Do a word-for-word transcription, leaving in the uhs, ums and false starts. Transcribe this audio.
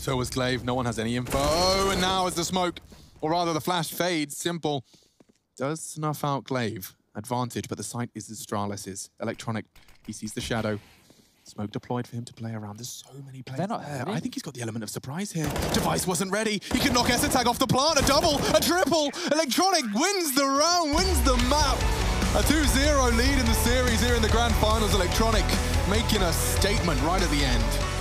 So was Glaive. No one has any info. Oh, and now as the smoke, or rather the flash fades, Simple does snuff out Glaive. Advantage, but the site is Astralis's. Electronic, he sees the shadow. Smoke deployed for him to play around. There's so many players They're not there. ready. I think he's got the element of surprise here. Device wasn't ready. He could knock Esatag off the plant. A double, a triple. Electronic wins the round, wins the map. A two zero lead in the series here in the grand finals. Electronic making a statement right at the end.